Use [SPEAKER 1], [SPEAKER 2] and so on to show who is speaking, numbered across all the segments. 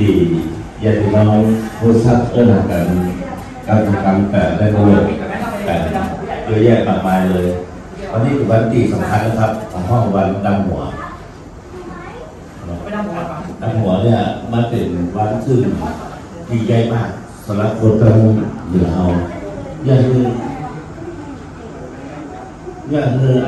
[SPEAKER 1] ที่ญาติน้องผู้ชักหากันการทำการแต่ได้ประโยชน์แต่เยอะแยะมากมายเลยวันนี้เป็นวันที่สำคัญนะครับของห้องวันดำหัวดำหัวเนี่ยมันเป็นวันซึ่งดีใจมากสำหรับคนกำลังเหลือเอาอย่างคือไอ้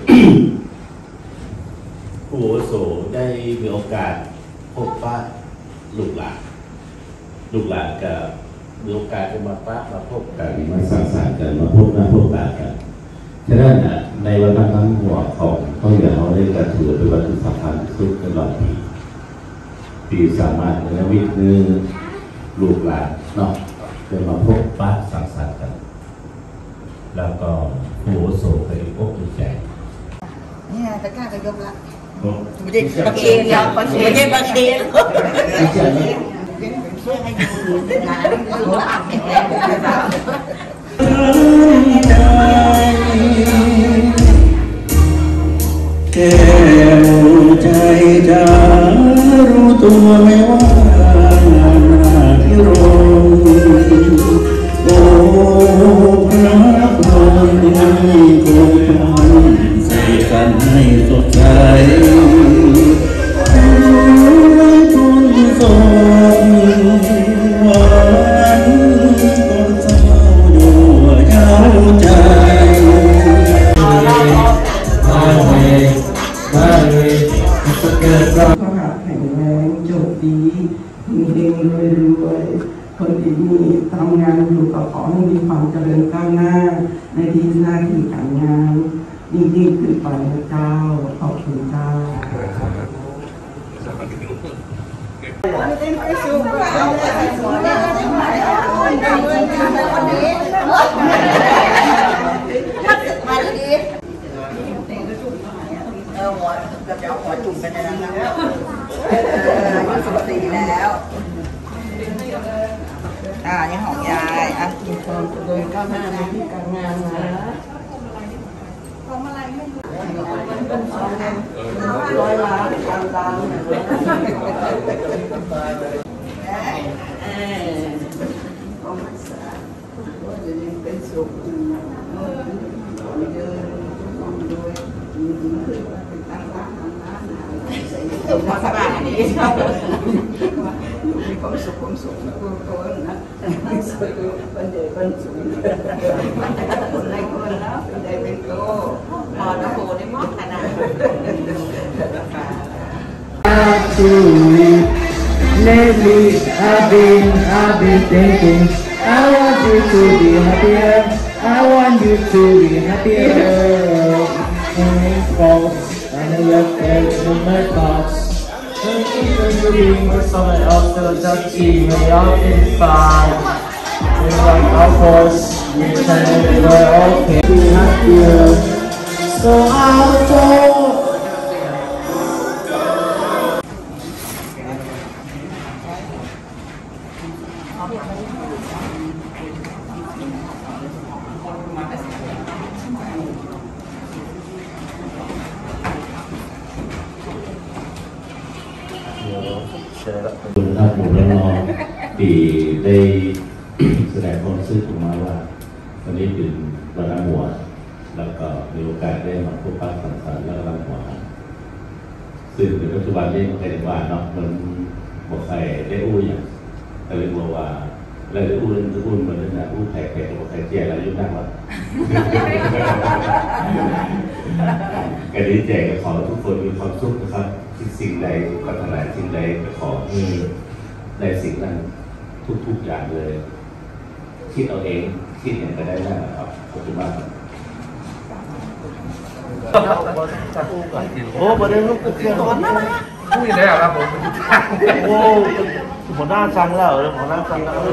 [SPEAKER 1] ผู้อาวุโสได้มีโอกาสพบปะลูกหลานกับมีโอกาสจะมาพบกันมาสังสรรค์กันมาพบหน้าพบตากันฉะนั้นในวันนั้นหัวของเขาเหลือเขาได้กระถือเป็นวันที่สำคัญสุดตลอดปีสามารถในวิทย์นึงลูกหลานเนาะจะมาพบปะสังสรรค์กันแล้วก็ผู้อาวุโสเคยพบดูใจ
[SPEAKER 2] เนี่ยตะกร้าก็ยกละ
[SPEAKER 1] ไม่ได้
[SPEAKER 2] ปะเคนยาวปะเคนไม่ใช่ปะเคนเพื่อให้ดูงานสุขภาพแข็งแรง
[SPEAKER 3] แก้วใจจะรู้ตัวไม่ว่าหน้าที่รอโอ้พระพรคงพันใส่กันให้สดใสทุนสมหวานก็เศร้าด้วยเย้าใจขอหาแข็งแรงโชคดีเฮงรวยคนที่มีทำงานอยู่ก็ขอให้มีความเจริญก้าวหน้าในที่หน้าที่การงานยิ่งขึ้นไปนะเจ้าขอบคุณเจ้า
[SPEAKER 2] หัวกับเจ้าหัวจุ่มไปในนั้นแล้ว24แล้วนี่ของยาย
[SPEAKER 3] มีความเจริญก้าวหน้าในที่การงานนะร้อยล้านพันล้านความรักษาว่าจะยังเป็นสุขเดินความรวยยิ่งขึ้นเป็นตั้งร้านสุขสบายนี้มีความสุขตัวนะสวยเป็นเด็กเป็นสูงคนในคนแล้วเป็นเด็กเป็นโตพอแล้วโตได้มากขนาดLately I've been thinking I want you to be happier I want you to be happier And I left in my thoughts Thinking of being with someone else to just see me out inside It's like of course we pretended we're okay Be happier So I'll go
[SPEAKER 1] คุณท่านผู้รับรองที่ได้แสดงความรู้สึกออกมาว่าวันนี้เป็นวันดำหัวแล้วก็มีโอกาสได้มาพบปะสังสรรค์และดำหัวซึ่งในปัจจุบันนี้มันเคยเห็นว่าเนาะมันบอกใครได้อู้อย่างแต่เลยบอกว่าเราได้อู้มันเลยนะอู้แขกบอกใครเจี๊ยอะไรยุ่งนักวะการดีใจก็ขอทุกคนมีความสุขนะครับสิ่งใดปรารถนาสิ่งใดก็ขอให้ในสิ่งนั้นทุกอย่างเลยคิดเอาเองคิดอย่างก็ได้นะครับขอบคุณมาก
[SPEAKER 4] โอ้ประเด็นลูกเกี่ยวกับพูดได้ครับผมโอ้หัวหน้าสั่งแล้วหัวหน้าสั่งแล้ว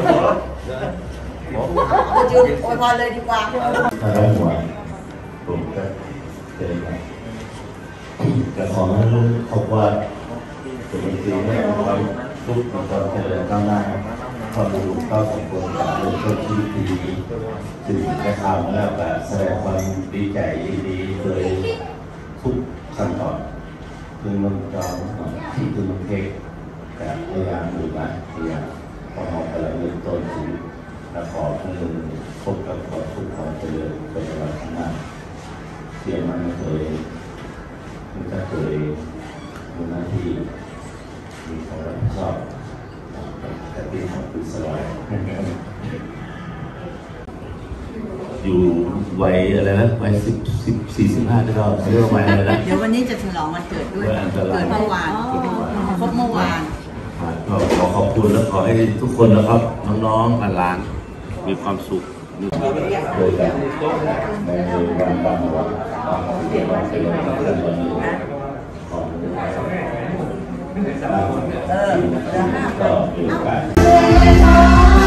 [SPEAKER 2] จุดโอยพรเลยดีกว่า
[SPEAKER 1] ถ้าได้หัวผมก็เจอกันแต่ขอให้ลูกครอบครัวเป็นสิ่งที่มีความสุขมีความเจริญก้าวหน้าความรู้ก้าวสมบูรณ์กับโลกชีวิตดีถึงจะทำแล้วก็แสดงความดีใจยินดีโดยทุกขั้นตอนคือมันจองที่คือมันเทคแต่พยายามดูนะพยายามของเรากำลังเริ่มต้นชีวิตและขอให้พบกับความสุขความเจริญเป็นตลอดข้างหน้าเสียมันเคยมันจะเคยมีหน้าที่มีความรับผิดชอบแต่ที่ของคุณสลอยอยู่วัยอะไรนะวัย45ก็เรียกว่าวัยอะไรนะ
[SPEAKER 2] เดี๋ยววันนี้จะฉลองวันเกิดด้วยเกิดเมื่อวานครบเมื่อวาน
[SPEAKER 1] ก็ขอขอบคุณและขอให้ทุกคนนะครับน้องๆหลานๆมีความสุขโดยการในวันบางวันเกี่ยวกับเป็นวันนี้ของก็มีโอกาส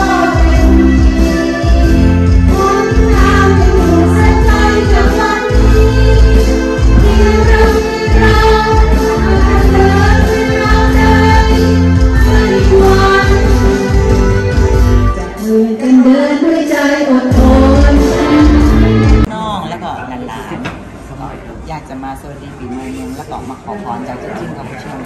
[SPEAKER 2] น้องแล้วก็หลานๆอยากจะมาสวัสดีปีใหม่เมืองแล้วก็มาขอพรจากเจ้าจิ้งกับผู้ชม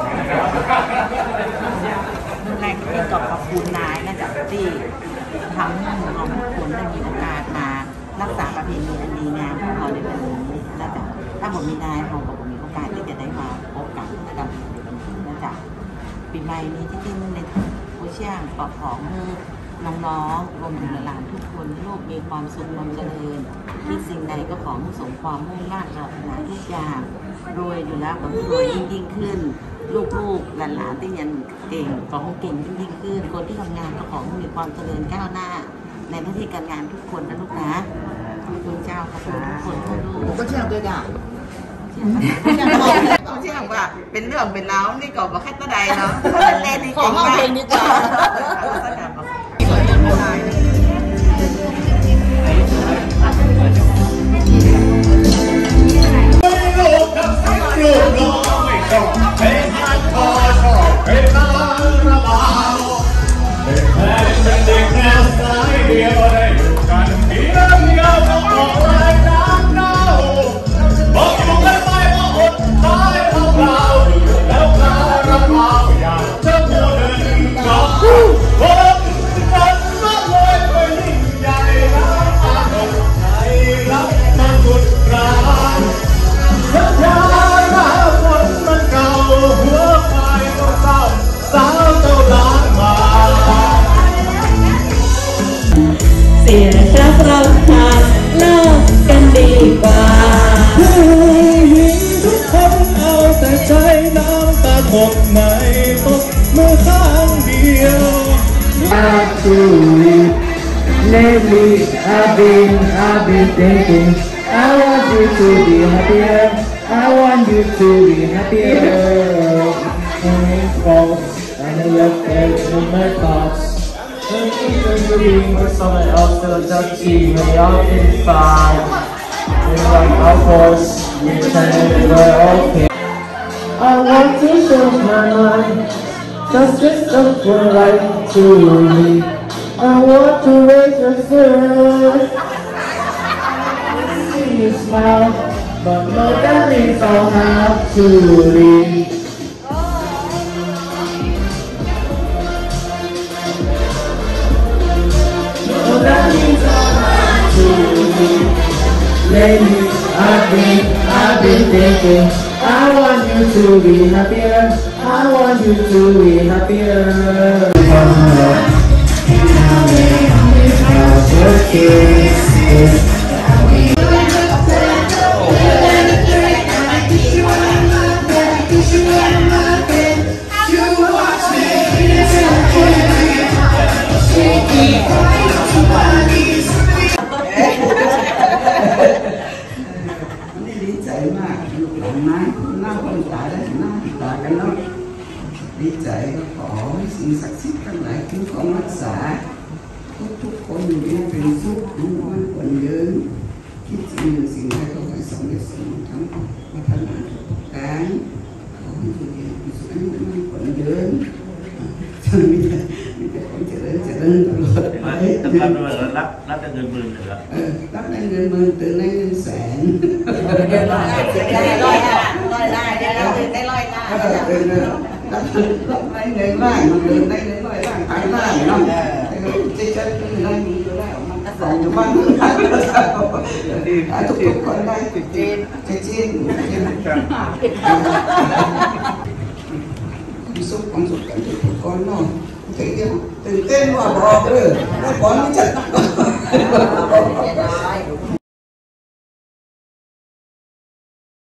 [SPEAKER 2] รุ่นแรกที่ตอบขอบคุณนายนะจ๊ะที่ทำให้เราทุกคนได้มีโอกาสมารักษาประเพณีอันดีงามของเราในวันนี้นะจ๊ะถ้าผมมีนายผมก็มีโอกาสที่จะได้มาพบกับนะจ๊ะปีใหม่นี้ที่จริงในผู้เชี่ยวปลอดของน้องๆรวมถึงหลานทุกคนลูกมีความสุขความเจริญคิดสิ่งใดก็ขอให้สมความมุ่งมั่นปรารถนาทุกอย่างรวยอยู่แล้วก็รวยยิ่งขึ้นลูกๆหลานๆที่ยังเก่งก็คงเก่งยิ่งขึ้นคนที่ทำงานก็ขอให้มีความเจริญก้าวหน้าในหน้าที่การงานทุกคนนะลูกนะขอบคุณเจ้าขอบคุณทุกคนลูกก็เชื่อด้วยจ้ะเขาเชื่อว่าเป็นเรื่องเป็นราวนี่ก็บอกแค่ตัวใดเนาะเล่นดีกว่าเพลงดีกว่า
[SPEAKER 5] เสียรักเราขาดเลิกกันดีกว่า
[SPEAKER 3] ผู้หญิงทุกคนเอาแต่ใจน้ำตาตกในตกมือข้างเดียว Actually, lately I've been thinking I want you to be happier I want you to be happier And I left there in my thoughts Even dreaming with someone else till just see me out inside It's like of course you pretend we're okay I want to show my mind Just this up for life to me I want to raise your spirit See you smile But no that means I'll have to leave Lately, I've been thinking I want you to be happier I want you to be happier
[SPEAKER 6] ดีใจมากลูกหลานนะหน้าคนตายและหน้าติดตากันเนาะดีใจก็ขอให้สิ่งศักดิ์สิทธิ์ทั้งหลายคุ้มครองรักษาทุกคนอยู่ในเป็นสุขทุกวันคนยืนคิดสิ่งหนึ่งสิ่งใดก็ให้สำเร็จสมทั้งพัฒนาทุกประการขอให้ทุกอย่างมีสุขให้คนยืนมีแต่คนเจริญตลอดไป
[SPEAKER 1] รับแต่เงินหมื่นเหรอ
[SPEAKER 6] รับได้เงินหมื่นตื่นได้เงินแสน
[SPEAKER 2] ได้ร้อยได้ได้ได้ได้ร้อยได้รับ
[SPEAKER 6] เงินล่างมันเดินได้เงินน้อยล่างทางล่างเนาะเจ๊ก็ได้มีอยู่แล้วมันก็ส่งอยู่บ้านทุกคนได้จีนสุขความสุขกันทุกคนเนาะตื่นเต้นว่าบอกเลยว่าก่อนไม่จัด